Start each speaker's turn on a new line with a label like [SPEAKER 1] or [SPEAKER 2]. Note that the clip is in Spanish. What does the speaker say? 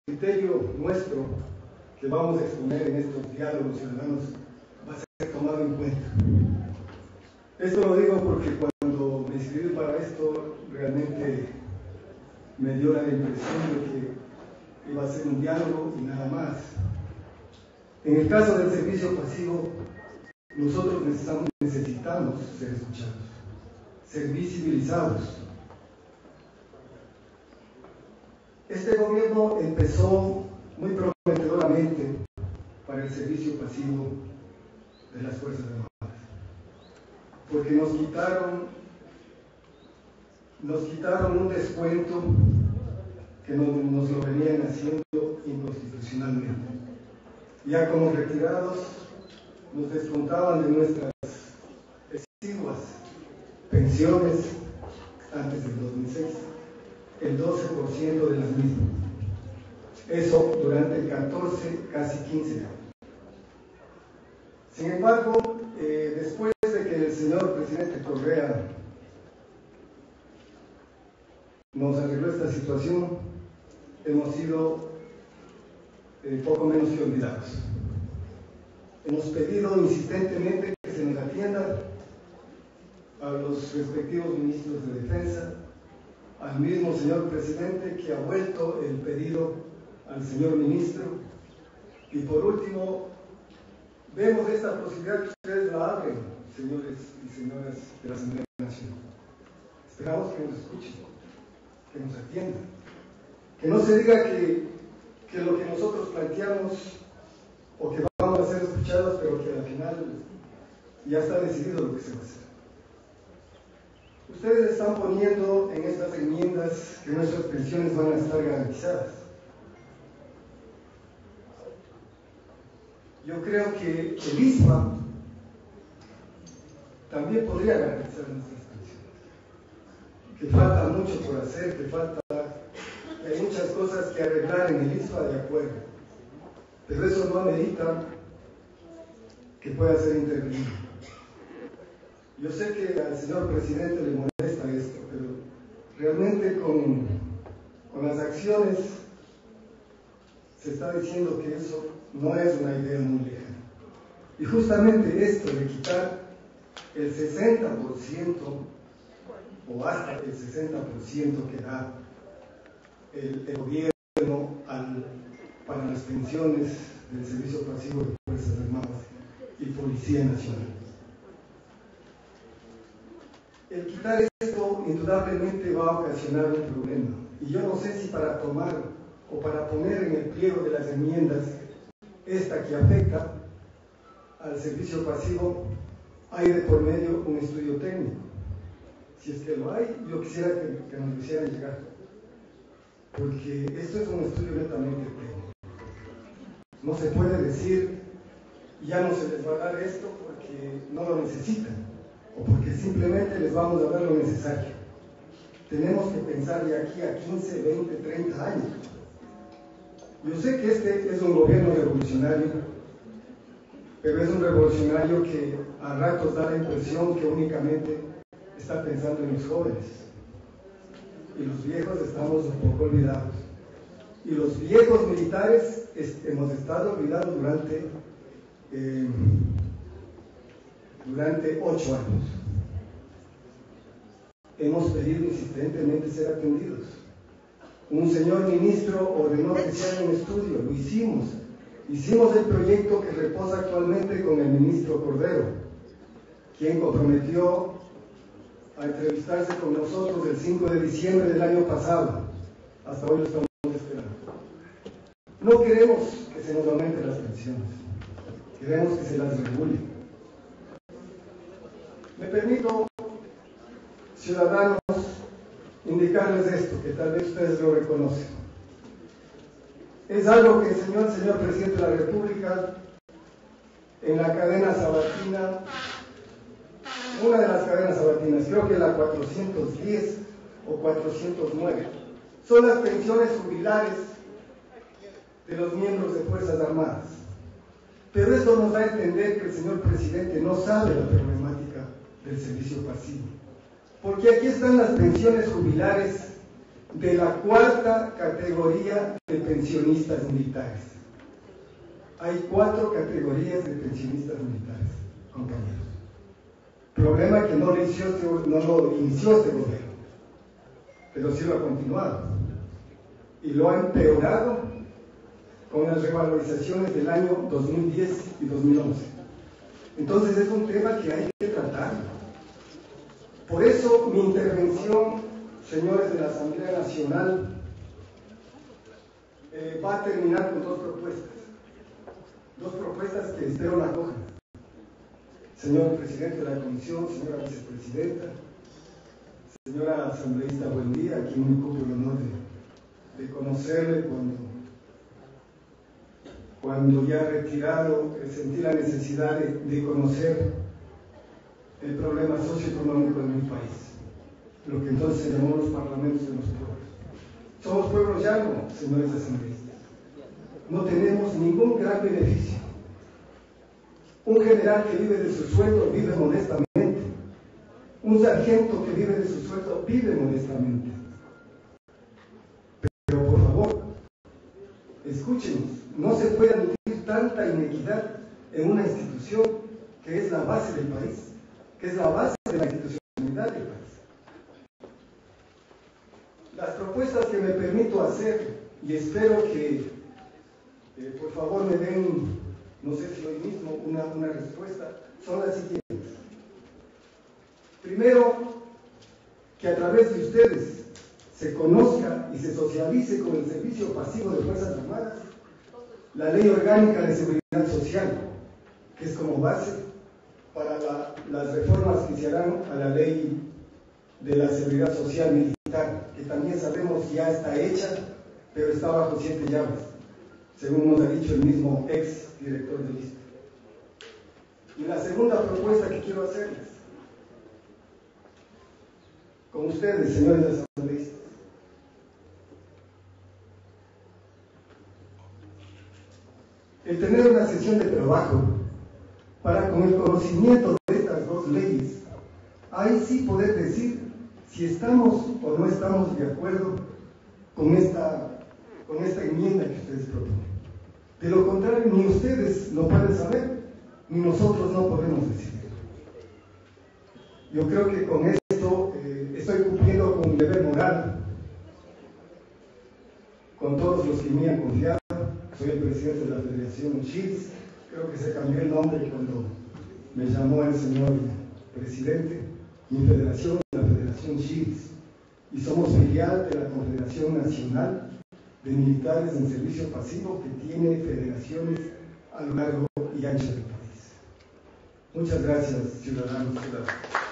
[SPEAKER 1] criterio nuestro que vamos a exponer en estos diálogos ciudadanos va a ser tomado en cuenta. Esto lo digo porque cuando me inscribí para esto realmente me dio la impresión de que iba a ser un diálogo y nada más. En el caso del servicio pasivo, nosotros necesitamos ser escuchados, ser visibilizados. Este gobierno empezó muy prometedoramente para el servicio pasivo de las Fuerzas Armadas, porque nos quitaron un descuento que nos lo venían haciendo inconstitucionalmente. Ya como retirados nos descontaban de nuestras exiguas pensiones antes del 2006 el 12% de las mismas. Eso durante 14, casi 15 años. Sin embargo, después de que el señor presidente Correa nos arregló esta situación, hemos sido poco menos que olvidados. Hemos pedido insistentemente que se nos atienda a los respectivos ministros de Defensa, al mismo señor presidente que ha vuelto el pedido al señor ministro, y por último vemos esta posibilidad que ustedes la abren, señores y señoras de la Asamblea Nacional. Esperamos que nos escuchen, que nos atiendan, que no se diga que lo que nosotros planteamos o que vamos a ser escuchados, pero que al final ya está decidido lo que se va a hacer. Ustedes están poniendo en estas enmiendas que nuestras pensiones van a estar garantizadas. Yo creo que el ISMA también podría garantizar nuestras pensiones. Que falta mucho por hacer, que hay muchas cosas que arreglar en el ISMA, de acuerdo. Pero eso no amerita que pueda ser intervenido. Yo sé que al señor presidente le molesta esto, pero realmente con las acciones se está diciendo que eso no es una idea muy lejana. Y justamente esto de quitar el 60% o hasta el 60% que da el gobierno para las pensiones del servicio pasivo de Fuerzas Armadas y Policía Nacional. El quitar esto indudablemente va a ocasionar un problema, y yo no sé si para tomar o para poner en el pliego de las enmiendas esta que afecta al servicio pasivo hay de por medio un estudio técnico. Si es que lo hay, yo quisiera que nos lo hicieran llegar, porque esto es un estudio netamente técnico. No se puede decir ya no se les va a dar esto porque no lo necesitan o porque simplemente les vamos a dar lo necesario. Tenemos que pensar de aquí a 15, 20, 30 años. Yo sé que este es un gobierno revolucionario, pero es un revolucionario que a ratos da la impresión que únicamente está pensando en los jóvenes. Y los viejos estamos un poco olvidados. Y los viejos militares hemos estado olvidados durante 8 años. Hemos pedido insistentemente ser atendidos. Un señor ministro ordenó que se haga un estudio, lo hicimos. Hicimos el proyecto que reposa actualmente con el ministro Cordero, quien comprometió a entrevistarse con nosotros el 5 de diciembre del año pasado. Hasta hoy lo estamos esperando. No queremos que se nos aumenten las pensiones, queremos que se las regule. Me permito, ciudadanos, indicarles esto, que tal vez ustedes lo reconocen. Es algo que enseñó el señor presidente de la República en la cadena sabatina, una de las cadenas sabatinas, creo que la 410 o 409. Son las pensiones jubilares de los miembros de Fuerzas Armadas. Pero esto nos da a entender que el señor presidente no sabe la problemática del servicio pasivo. Porque aquí están las pensiones jubilares de la cuarta categoría de pensionistas militares. Hay 4 categorías de pensionistas militares, compañeros. Problema que no lo inició este gobierno, pero sí lo ha continuado. Y lo ha empeorado con las revalorizaciones del año 2010 y 2011. Entonces es un tema que hay que tratar. Por eso mi intervención, señores de la Asamblea Nacional, va a terminar con 2 propuestas. 2 propuestas que espero la acojan. Señor presidente de la comisión, señora vicepresidenta, señora asambleísta, buen día, a quien me ocupo el honor de conocerle cuando ya retirado sentí la necesidad de conocer el problema socioeconómico de mi país, lo que entonces se llamó los parlamentos de los pueblos. Somos pueblos llanos, señores asambleístas. No tenemos ningún gran beneficio. Un general que vive de su sueldo vive modestamente. Un sargento que vive de su sueldo vive modestamente. Pero por favor, escúchenos, no se puede admitir tanta inequidad en una institución que es la base del país, que es la base de la institucionalidad del país. Las propuestas que me permito hacer, y espero que por favor me den, no sé si hoy mismo, una respuesta, son las siguientes. Primero, que a través de ustedes se conozca y se socialice con el servicio pasivo de Fuerzas Armadas la Ley Orgánica de Seguridad Social, que es como base para las reformas que se harán a la Ley de la Seguridad Social Militar, que también sabemos ya está hecha, pero está bajo 7 llaves, según nos ha dicho el mismo ex director del ISPE. Y la segunda propuesta que quiero hacerles, con ustedes, señores asambleístas, el tener una sesión de trabajo para, con el conocimiento de estas 2 leyes, ahí sí poder decir si estamos o no estamos de acuerdo con esta enmienda que ustedes proponen. De lo contrario, ni ustedes lo pueden saber, ni nosotros no podemos decidir. Yo creo que con esto estoy cumpliendo con un deber moral con todos los que me han confiado. Soy el presidente de la Federación Shields, creo que se cambió el nombre cuando me llamó el señor presidente. Mi federación es la Federación Shields y somos filial de la Confederación Nacional de Militares en Servicio Pasivo, que tiene federaciones a lo largo y ancho del país. Muchas gracias, ciudadanos y ciudadanas.